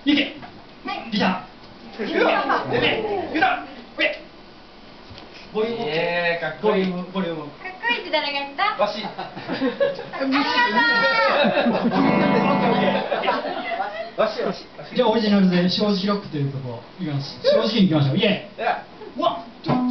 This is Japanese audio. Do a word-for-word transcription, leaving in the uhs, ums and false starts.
いけ。ギター。ゆだ。ゆだ。上。ボリューム。ええ、かっこいい。ボリューム、ボリューム。 かっこいいって誰が言った？ わし。わし、わし。 じゃあオリジナルで正直ロックというとこいきます。正直にいきましょう。イエーイ。ワン、ツー。